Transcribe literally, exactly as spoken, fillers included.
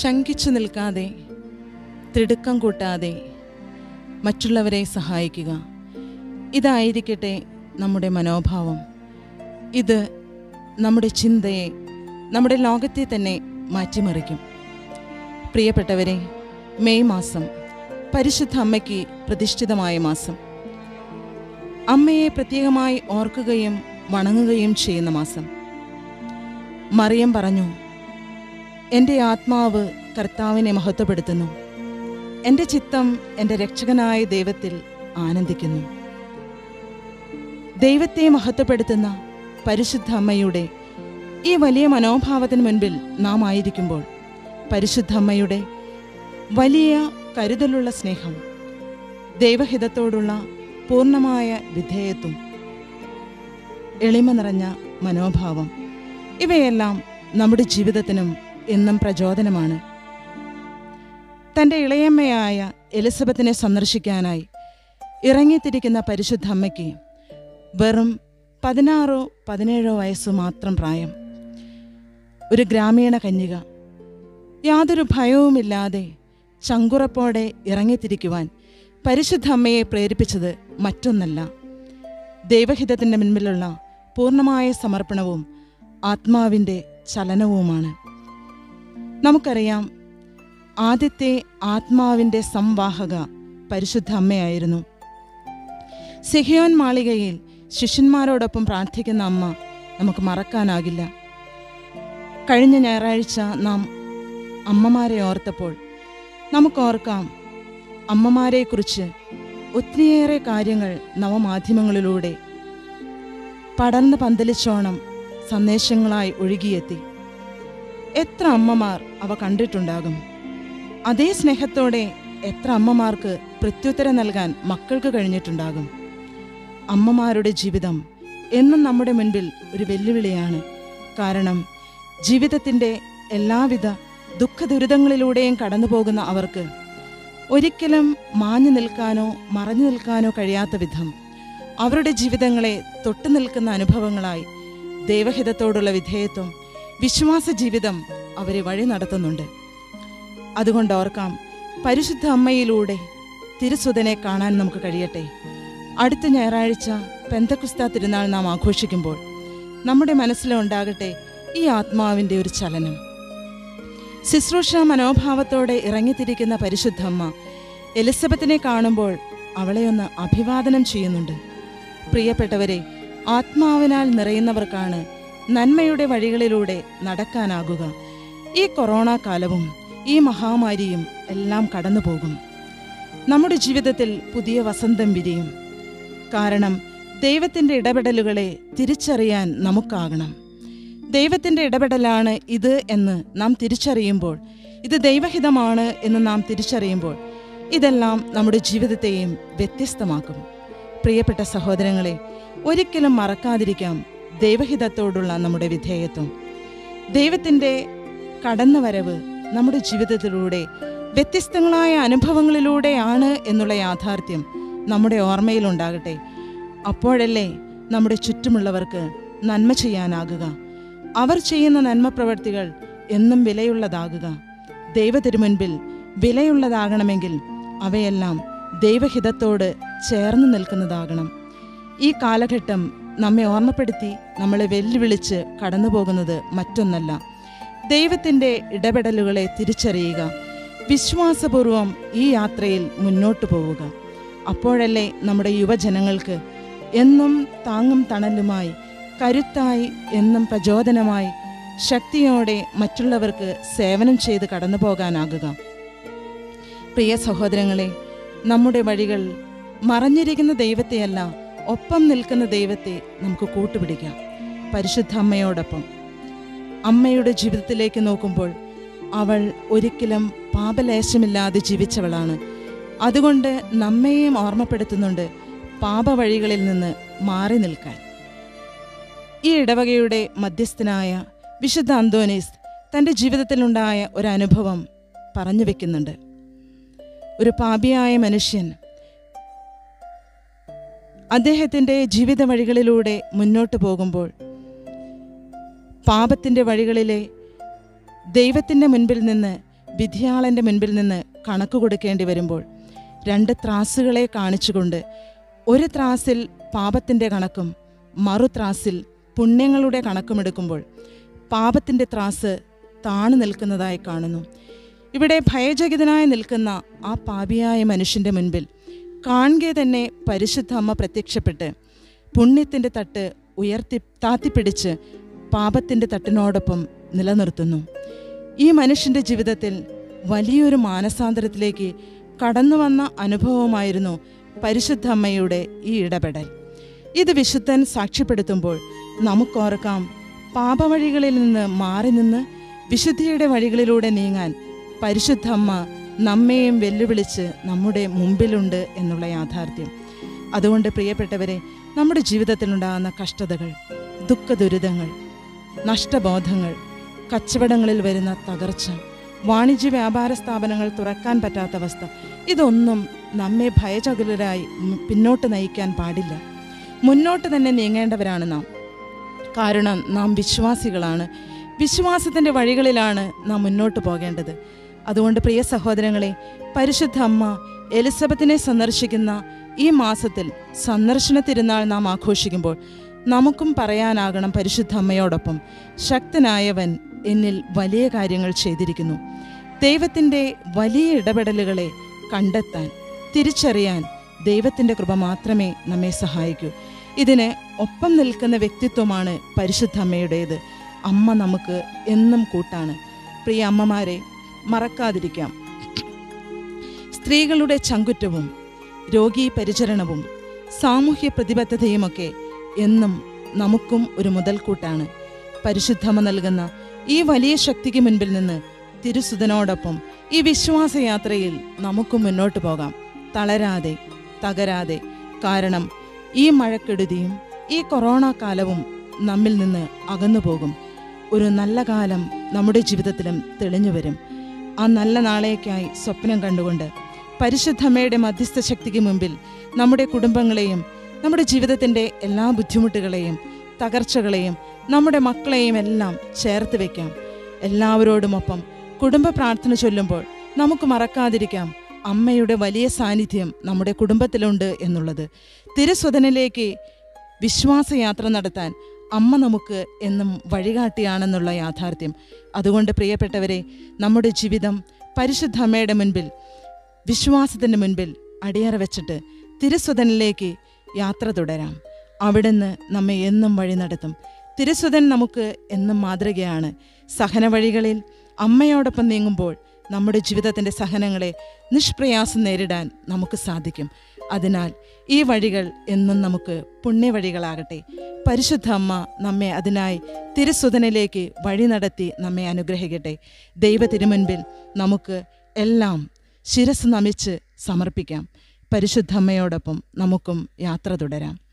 ശങ്കിച്ചു നിൽക്കാതെ, തിടുക്കം കൂട്ടാതെ മറ്റുള്ളവരെ സഹായിക്കുക. ഇതായിരിക്കട്ടെ നമ്മുടെ മനോഭാവം. ഇത് നമ്മുടെ ചിന്തയെ, നമ്മുടെ ലോകത്തെ തന്നെ മാറ്റിമറിക്കും. പ്രിയപ്പെട്ടവരെ, മെയ് മാസം പരിശുദ്ധ അമ്മയ്ക്ക് പ്രതിഷ്ഠിതമായ മാസം. അമ്മയെ പ്രത്യേകമായി ഓർക്കുകയും വണങ്ങുകയും ചെയ്യുന്ന മാസം. മറിയം പറഞ്ഞു, എൻ്റെ ആത്മാവ് കർത്താവിനെ മഹത്വപ്പെടുത്തുന്നു, എൻ്റെ ചിത്തം എൻ്റെ രക്ഷകനായ ദൈവത്തിൽ ആനന്ദിക്കുന്നു. ദൈവത്തെ മഹത്വപ്പെടുത്തുന്ന പരിശുദ്ധ അമ്മയുടെ ഈ വലിയ മനോഭാവത്തിന് മുൻപിൽ നാം ആയിരിക്കുമ്പോൾ, പരിശുദ്ധ അമ്മയുടെ വലിയ കരുതലുള്ള സ്നേഹം, ദൈവഹിതത്തോടുള്ള പൂർണ്ണമായ വിധേയത്വം, എളിമ നിറഞ്ഞ മനോഭാവം, ഇവയെല്ലാം നമ്മുടെ ജീവിതത്തിനും എന്നും പ്രചോദനമാണ്. തൻ്റെ ഇളയമ്മയായ എലിസബത്തിനെ സന്ദർശിക്കാനായി ഇറങ്ങിത്തിരിക്കുന്ന പരിശുദ്ധ അമ്മയ്ക്ക് വെറും പതിനാറോ പതിനേഴോ വയസ്സു മാത്രം പ്രായം. ഒരു ഗ്രാമീണ കന്യക, യാതൊരു ഭയവുമില്ലാതെ ചങ്കുറപ്പോടെ ഇറങ്ങിത്തിരിക്കുവാൻ പരിശുദ്ധ അമ്മയെ പ്രേരിപ്പിച്ചത് മറ്റൊന്നല്ല, ദൈവഹിതത്തിൻ്റെ മുൻപിലുള്ള പൂർണ്ണമായ സമർപ്പണവും ആത്മാവിൻ്റെ ചലനവുമാണ്. നമുക്കറിയാം, ആദ്യത്തെ ആത്മാവിൻ്റെ സംവാഹക പരിശുദ്ധ അമ്മയായിരുന്നു. സിഹിയോൻ മാളികയിൽ ശിഷ്യന്മാരോടൊപ്പം പ്രാർത്ഥിക്കുന്ന അമ്മ നമുക്ക് മറക്കാനാകില്ല. കഴിഞ്ഞ ഞായറാഴ്ച നാം അമ്മമാരെ ഓർത്തപ്പോൾ നമുക്കോർക്കാം, അമ്മമാരെക്കുറിച്ച് ഒത്തിരിയേറെ കാര്യങ്ങൾ നവമാധ്യമങ്ങളിലൂടെ പടർന്ന് പന്തലിച്ചോണം സന്ദേശങ്ങളായി ഒഴുകിയെത്തി. എത്ര അമ്മമാർ അവ കണ്ടിട്ടുണ്ടാകും. അതേ സ്നേഹത്തോടെ എത്ര അമ്മമാർക്ക് പ്രത്യുത്തരം നൽകാൻ മക്കൾക്ക് കഴിഞ്ഞിട്ടുണ്ടാകും. അമ്മമാരുടെ ജീവിതം എന്നും നമ്മുടെ മുൻപിൽ ഒരു വെല്ലുവിളിയാണ്. കാരണം ജീവിതത്തിൻ്റെ എല്ലാവിധ ദുഃഖദുരിതങ്ങളിലൂടെയും കടന്നു പോകുന്ന അവർക്ക് ഒരിക്കലും മാഞ്ഞു നിൽക്കാനോ മറഞ്ഞു നിൽക്കാനോ കഴിയാത്ത വിധം അവരുടെ ജീവിതങ്ങളെ തൊട്ടു നിൽക്കുന്ന അനുഭവങ്ങളായി ദൈവഹിതത്തോടുള്ള വിധേയത്വം, വിശ്വാസ ജീവിതം അവരെ വഴി നടത്തുന്നുണ്ട്. അതുകൊണ്ട് ഓർക്കാം, പരിശുദ്ധ അമ്മയിലൂടെ തിരുസുതനെ കാണാൻ നമുക്ക് കഴിയട്ടെ. അടുത്ത ഞായറാഴ്ച പെന്തക്കുസ്ത തിരുനാൾ നാം ആഘോഷിക്കുമ്പോൾ നമ്മുടെ മനസ്സിലുണ്ടാകട്ടെ ഈ ആത്മാവിൻ്റെ ഒരു ചലനം. ശുശ്രൂഷ മനോഭാവത്തോടെ ഇറങ്ങിത്തിരിക്കുന്ന പരിശുദ്ധ അമ്മ എലിസബത്തിനെ കാണുമ്പോൾ അവളെ ഒന്ന് അഭിവാദനം ചെയ്യുന്നുണ്ട്. പ്രിയപ്പെട്ടവരെ, ആത്മാവിനാൽ നിറയുന്നവർക്കാണ് നന്മയുടെ വഴികളിലൂടെ നടക്കാനാകുക. ഈ കൊറോണ കാലവും ഈ മഹാമാരിയും എല്ലാം കടന്നു പോകും. നമ്മുടെ ജീവിതത്തിൽ പുതിയ വസന്തം വിരിയും. കാരണം ദൈവത്തിൻ്റെ ഇടപെടലുകളെ തിരിച്ചറിയാൻ നമുക്കാകണം. ദൈവത്തിൻ്റെ ഇടപെടലാണ് ഇത് എന്ന് നാം തിരിച്ചറിയുമ്പോൾ, ഇത് ദൈവഹിതമാണ് എന്ന് നാം തിരിച്ചറിയുമ്പോൾ, ഇതെല്ലാം നമ്മുടെ ജീവിതത്തെയും വ്യത്യസ്തമാക്കും. പ്രിയപ്പെട്ട സഹോദരങ്ങളെ, ഒരിക്കലും മറക്കാതിരിക്കാം ദൈവഹിതത്തോടുള്ള നമ്മുടെ വിധേയത്വം. ദൈവത്തിൻ്റെ കടന്നുവരവ് നമ്മുടെ ജീവിതത്തിലൂടെ വ്യത്യസ്തങ്ങളായ അനുഭവങ്ങളിലൂടെയാണ് എന്നുള്ള യാഥാർത്ഥ്യം നമ്മുടെ ഓർമ്മയിലുണ്ടാകട്ടെ. അപ്പോഴല്ലേ നമ്മുടെ ചുറ്റുമുള്ളവർക്ക് നന്മ ചെയ്യാനാകുക. അവർ ചെയ്യുന്ന നന്മ പ്രവൃത്തികൾ എന്നും വിലയുള്ളതാകുക. ദൈവത്തിരുമുൻപിൽ വിലയുള്ളതാകണമെങ്കിൽ അവയെല്ലാം ദൈവഹിതത്തോട് ചേർന്ന് നിൽക്കുന്നതാകണം. ഈ കാലഘട്ടം നമ്മെ ഓർമ്മപ്പെടുത്തി നമ്മളെ വെല്ലുവിളിച്ച് കടന്നു പോകുന്നത് മറ്റൊന്നല്ല, ദൈവത്തിൻ്റെ ഇടപെടലുകളെ തിരിച്ചറിയുക, വിശ്വാസപൂർവം ഈ യാത്രയിൽ മുന്നോട്ടു പോവുക. അപ്പോഴല്ലേ നമ്മുടെ യുവജനങ്ങൾക്ക് എന്നും താങ്ങും തണലുമായി, കരുത്തായി, എന്നും പ്രചോദനമായി, ശക്തിയോടെ മറ്റുള്ളവർക്ക് സേവനം ചെയ്ത് കടന്നു പോകാനാകുക. പ്രിയ സഹോദരങ്ങളെ, നമ്മുടെ വഴികൾ മറഞ്ഞിരിക്കുന്ന ദൈവത്തെയല്ല, ഒപ്പം നിൽക്കുന്ന ദൈവത്തെ നമുക്ക് കൂട്ടുപിടിക്കാം. പരിശുദ്ധ അമ്മയോടൊപ്പം. അമ്മയുടെ ജീവിതത്തിലേക്ക് നോക്കുമ്പോൾ അവൾ ഒരിക്കലും പാപലേശമില്ലാതെ ജീവിച്ചവളാണ്. അതുകൊണ്ട് നമ്മയെയും ഓർമ്മപ്പെടുത്തുന്നുണ്ട് പാപവഴികളിൽ നിന്ന് മാറി നിൽക്കാൻ. ഈ ഇടവകയുടെ മധ്യസ്ഥനായ വിശുദ്ധ അന്തോനീസ് തൻ്റെ ജീവിതത്തിലുണ്ടായ ഒരനുഭവം പറഞ്ഞു വെക്കുന്നുണ്ട്. ഒരു പാപിയായ മനുഷ്യൻ അദ്ദേഹത്തിൻ്റെ ജീവിത വഴികളിലൂടെ മുന്നോട്ട് പോകുമ്പോൾ പാപത്തിൻ്റെ വഴികളിലെ ദൈവത്തിൻ്റെ മുൻപിൽ നിന്ന് വിധിയാളൻ്റെ മുൻപിൽ നിന്ന് കണക്ക് കൊടുക്കേണ്ടി വരുമ്പോൾ രണ്ട് ത്രാസുകളെ കാണിച്ചുകൊണ്ട് ഒരു ത്രാസിൽ പാപത്തിൻ്റെ കണക്കും മറു ത്രാസിൽ പുണ്യങ്ങളുടെ കണക്കുമെടുക്കുമ്പോൾ പാപത്തിൻ്റെ ത്രാസ് താണു നിൽക്കുന്നതായി കാണുന്നു. ഇവിടെ ഭയചകിതനായി നിൽക്കുന്ന ആ പാപിയായ മനുഷ്യൻ്റെ മുൻപിൽ കാണുകെ തന്നെ പരിശുദ്ധ അമ്മ പ്രത്യക്ഷപ്പെട്ട് പുണ്യത്തിൻ്റെ തട്ട് ഉയർത്തി താത്തിപ്പിടിച്ച് പാപത്തിൻ്റെ തട്ടിനോടൊപ്പം നിലനിർത്തുന്നു. ഈ മനുഷ്യൻ്റെ ജീവിതത്തിൽ വലിയൊരു മാനസാന്തരത്തിലേക്ക് കടന്നു വന്ന അനുഭവമായിരുന്നു പരിശുദ്ധ അമ്മയുടെ ഈ ഇടപെടൽ. ഇത് വിശുദ്ധൻ സാക്ഷ്യപ്പെടുത്തുമ്പോൾ നമുക്കോർക്കാം, പാപവഴികളിൽ നിന്ന് മാറി നിന്ന് വിശുദ്ധിയുടെ വഴികളിലൂടെ നീങ്ങാൻ പരിശുദ്ധ അമ്മ നമ്മെയും വെല്ലുവിളിച്ച് നമ്മുടെ മുമ്പിലുണ്ട് എന്നുള്ള യാഥാർത്ഥ്യം. അതുകൊണ്ട് പ്രിയപ്പെട്ടവരെ, നമ്മുടെ ജീവിതത്തിലുണ്ടാകുന്ന കഷ്ടതകൾ, ദുഃഖ ദുരിതങ്ങൾ, നഷ്ടബോധങ്ങൾ, കച്ചവടങ്ങളിൽ വരുന്ന തകർച്ച, വാണിജ്യ വ്യാപാര സ്ഥാപനങ്ങൾ തുറക്കാൻ പറ്റാത്ത അവസ്ഥ, ഇതൊന്നും നമ്മെ ഭയചകിതരായി പിന്നോട്ട് നയിക്കാൻ പാടില്ല. മുന്നോട്ട് തന്നെ നീങ്ങേണ്ടവരാണ് നാം. കാരണം നാം വിശ്വാസികളാണ്. വിശ്വാസത്തിൻ്റെ വഴികളിലാണ് നാം മുന്നോട്ട് പോകേണ്ടത്. അതുകൊണ്ട് പ്രിയ സഹോദരങ്ങളെ, പരിശുദ്ധ അമ്മ എലിസബത്തിനെ സന്ദർശിക്കുന്ന ഈ മാസത്തിൽ സന്ദർശന തിരുനാൾ നാം ആഘോഷിക്കുമ്പോൾ നമുക്കും പറയാനാകണം പരിശുദ്ധ അമ്മയോടൊപ്പം, ശക്തനായവൻ എന്നിൽ വലിയ കാര്യങ്ങൾ ചെയ്തിരിക്കുന്നു. ദൈവത്തിൻ്റെ വലിയ ഇടപെടലുകളെ കണ്ടെത്താൻ, തിരിച്ചറിയാൻ ദൈവത്തിൻ്റെ കൃപ മാത്രമേ നമ്മെ സഹായിക്കൂ. ഇതിന് ഒപ്പം നിൽക്കുന്ന വ്യക്തിത്വമാണ് പരിശുദ്ധ അമ്മയുടേത്. അമ്മ നമുക്ക് എന്നും കൂട്ടാണ്. പ്രിയ അമ്മമാരെ, മറക്കാതിരിക്കാം, സ്ത്രീകളുടെ ചങ്കുറ്റവും രോഗീ പരിചരണവും സാമൂഹ്യ പ്രതിബദ്ധതയുമൊക്കെ എന്നും നമുക്കും ഒരു മുതൽക്കൂട്ടാണ്. പരിശുദ്ധമ്മ നൽകുന്ന ഈ വലിയ ശക്തിക്ക് മുൻപിൽ നിന്ന് തിരുസുതനോടൊപ്പം ഈ വിശ്വാസയാത്രയിൽ നമുക്ക് മുന്നോട്ട് പോകാം, തളരാതെ, തകരാതെ. കാരണം ഈ മഴക്കെടുതിയും ഈ കൊറോണ കാലവും നമ്മിൽ നിന്ന് അകന്നു പോകും. ഒരു നല്ല കാലം നമ്മുടെ ജീവിതത്തിലും തെളിഞ്ഞു വരും. ആ നല്ല നാളേക്കായി സ്വപ്നം കണ്ടുകൊണ്ട് പരിശുദ്ധമ്മയുടെ മധ്യസ്ഥ ശക്തിക്ക് മുമ്പിൽ നമ്മുടെ കുടുംബങ്ങളെയും നമ്മുടെ ജീവിതത്തിൻ്റെ എല്ലാ ബുദ്ധിമുട്ടുകളെയും തകർച്ചകളെയും നമ്മുടെ മക്കളെയും എല്ലാം ചേർത്ത് വയ്ക്കാം. എല്ലാവരോടുമൊപ്പം കുടുംബ പ്രാർത്ഥന ചൊല്ലുമ്പോൾ നമുക്ക് മറക്കാതിരിക്കാം, അമ്മയുടെ വലിയ സാന്നിധ്യം നമ്മുടെ കുടുംബത്തിലുണ്ട് എന്നുള്ളത്. തിരുസ്വതനിലേക്ക് വിശ്വാസയാത്ര നടത്താൻ അമ്മ നമുക്ക് എന്നും വഴികാട്ടിയാണെന്നുള്ള യാഥാർത്ഥ്യം. അതുകൊണ്ട് പ്രിയപ്പെട്ടവരെ, നമ്മുടെ ജീവിതം പരിശുദ്ധ അമ്മയുടെ മുൻപിൽ, വിശ്വാസത്തിൻ്റെ മുൻപിൽ അടിയറ വെച്ചിട്ട് തിരുസ്വതനിലേക്ക് യാത്ര തുടരാം. അവിടുന്ന് നമ്മെ എന്നും വഴി നടത്തും. തിരുസ്വതൻ നമുക്ക് എന്നും മാതൃകയാണ്. സഹന വഴികളിൽ അമ്മയോടൊപ്പം നീങ്ങുമ്പോൾ നമ്മുടെ ജീവിതത്തിൻ്റെ സഹനങ്ങളെ നിഷ്പ്രയാസം നേരിടാൻ നമുക്ക് സാധിക്കും. അതിനാൽ ഈ വഴികൾ എന്നും നമുക്ക് പുണ്യവഴികളാകട്ടെ. പരിശുദ്ധ അമ്മ നമ്മെ അതിനായി തിരുസുതനിലേക്ക് വഴി നടത്തി നമ്മെ അനുഗ്രഹിക്കട്ടെ. ദൈവ തിരുമുൻപിൽ നമുക്ക് എല്ലാം ശിരസ് നമിച്ച് സമർപ്പിക്കാം. പരിശുദ്ധ അമ്മയോടൊപ്പം നമുക്കും യാത്ര തുടരാം.